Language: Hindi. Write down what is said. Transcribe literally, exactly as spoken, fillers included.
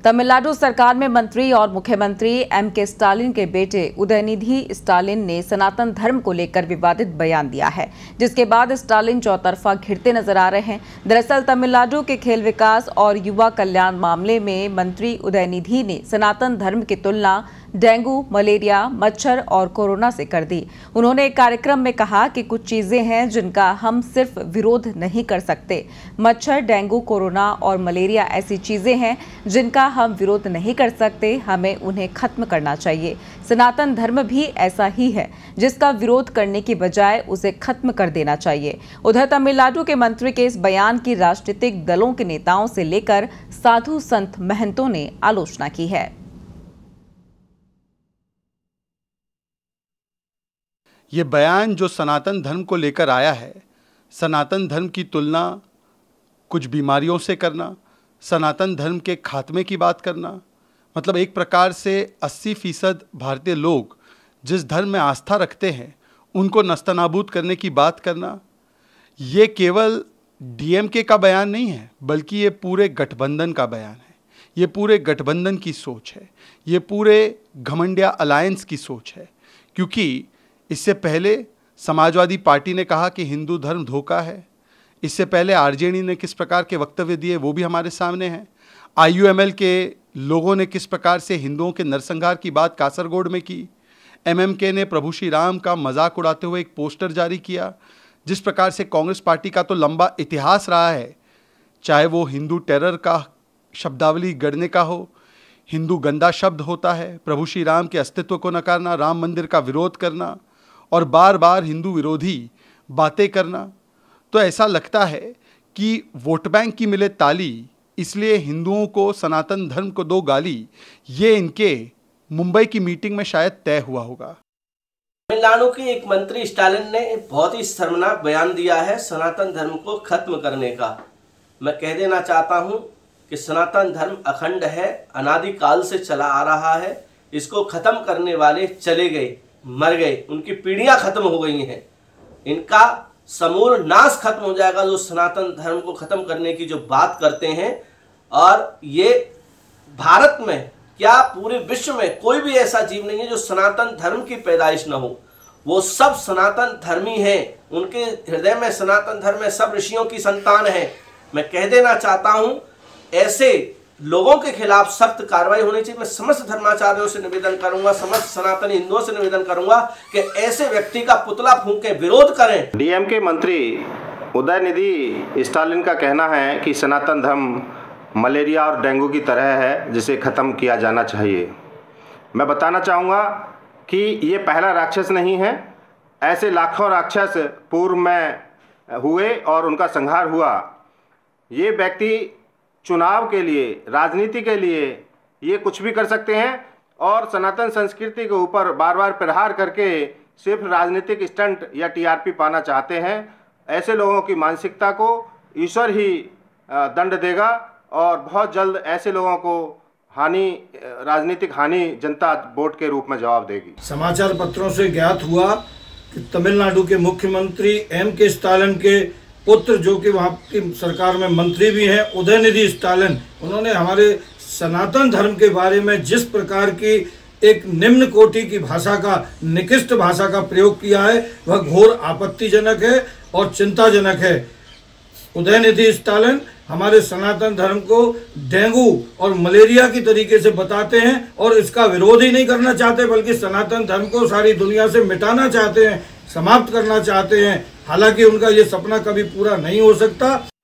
तमिलनाडु सरकार में मंत्री और मुख्यमंत्री एम के स्टालिन के बेटे उदयनिधि स्टालिन ने सनातन धर्म को लेकर विवादित बयान दिया है, जिसके बाद स्टालिन चौतरफा घिरते नजर आ रहे हैं। दरअसल तमिलनाडु के खेल विकास और युवा कल्याण मामले में मंत्री उदयनिधि ने सनातन धर्म की तुलना डेंगू, मलेरिया, मच्छर और कोरोना से कर दी। उन्होंने एक कार्यक्रम में कहा कि कुछ चीजें हैं जिनका हम सिर्फ विरोध नहीं कर सकते। मच्छर, डेंगू, कोरोना और मलेरिया ऐसी चीजें हैं जिनका हम विरोध नहीं कर सकते, हमें उन्हें खत्म करना चाहिए। सनातन धर्म भी ऐसा ही है जिसका विरोध करने की बजाय उसे खत्म कर देना चाहिए। उधर तमिलनाडु के मंत्री के इस बयान की राजनीतिक दलों के नेताओं से लेकर साधु संत महंतों ने आलोचना की है। ये बयान जो सनातन धर्म को लेकर आया है, सनातन धर्म की तुलना कुछ बीमारियों से करना, सनातन धर्म के खात्मे की बात करना, मतलब एक प्रकार से अस्सी फीसद भारतीय लोग जिस धर्म में आस्था रखते हैं उनको नस्तनाबूद करने की बात करना, ये केवल डीएमके का बयान नहीं है, बल्कि ये पूरे गठबंधन का बयान है। ये पूरे गठबंधन की सोच है, ये पूरे घमंडिया अलायंस की सोच है। क्योंकि इससे पहले समाजवादी पार्टी ने कहा कि हिंदू धर्म धोखा है। इससे पहले आरजेडी ने किस प्रकार के वक्तव्य दिए वो भी हमारे सामने हैं। आईयूएमएल के लोगों ने किस प्रकार से हिंदुओं के नरसंहार की बात कासरगोड में की। एमएमके ने प्रभु श्री राम का मजाक उड़ाते हुए एक पोस्टर जारी किया। जिस प्रकार से कांग्रेस पार्टी का तो लंबा इतिहास रहा है, चाहे वो हिंदू टेरर का शब्दावली गढ़ने का हो, हिंदू गंदा शब्द होता है, प्रभु श्री राम के अस्तित्व को नकारना, राम मंदिर का विरोध करना और बार बार हिंदू विरोधी बातें करना। तो ऐसा लगता है कि वोट बैंक की मिले ताली, इसलिए हिंदुओं को सनातन धर्म को दो गाली, ये इनके मुंबई की मीटिंग में शायद तय हुआ होगा। तमिलनाडु के एक मंत्री स्टालिन ने बहुत ही शर्मनाक बयान दिया है सनातन धर्म को खत्म करने का। मैं कह देना चाहता हूं कि सनातन धर्म अखंड है, अनादिकाल से चला आ रहा है। इसको खत्म करने वाले चले गए, मर गए, उनकी पीढ़ियां खत्म हो गई हैं। इनका समूल नाश खत्म हो जाएगा जो सनातन धर्म को खत्म करने की जो बात करते हैं। और ये भारत में क्या पूरे विश्व में कोई भी ऐसा जीव नहीं है जो सनातन धर्म की पैदाइश न हो। वो सब सनातन धर्मी हैं, उनके हृदय में सनातन धर्म में सब ऋषियों की संतान है। मैं कह देना चाहता हूं, ऐसे लोगों के खिलाफ सख्त कार्रवाई होनी चाहिए। मैं समस्त धर्माचार्यों से निवेदन करूंगा, समस्त सनातनी हिंदुओं से निवेदन करूंगा कि ऐसे व्यक्ति का पुतला फूंक के विरोध करें। डीएमके मंत्री उदयनिधि स्टालिन का कहना है कि सनातन धर्म मलेरिया और डेंगू की तरह है जिसे ख़त्म किया जाना चाहिए। मैं बताना चाहूँगा कि ये पहला राक्षस नहीं है। ऐसे लाखों राक्षस पूर्व में हुए और उनका संहार हुआ। ये व्यक्ति चुनाव के लिए, राजनीति के लिए ये कुछ भी कर सकते हैं और सनातन संस्कृति के ऊपर बार बार प्रहार करके सिर्फ राजनीतिक स्टंट या टीआरपी पाना चाहते हैं। ऐसे लोगों की मानसिकता को ईश्वर ही दंड देगा और बहुत जल्द ऐसे लोगों को हानि, राजनीतिक हानि जनता वोट के रूप में जवाब देगी। समाचार पत्रों से ज्ञात हुआ कि तमिलनाडु के मुख्यमंत्री एम के स्टालिन के पुत्र, जो कि वहाँ की सरकार में मंत्री भी हैं, उदयनिधि स्टालिन, उन्होंने हमारे सनातन धर्म के बारे में जिस प्रकार की एक निम्न कोटि की भाषा का, निकृष्ट भाषा का प्रयोग किया है, वह घोर आपत्तिजनक है और चिंताजनक है। उदयनिधि स्टालिन हमारे सनातन धर्म को डेंगू और मलेरिया की तरीके से बताते हैं और इसका विरोध ही नहीं करना चाहते, बल्कि सनातन धर्म को सारी दुनिया से मिटाना चाहते हैं, समाप्त करना चाहते हैं। हालांकि उनका ये सपना कभी पूरा नहीं हो सकता।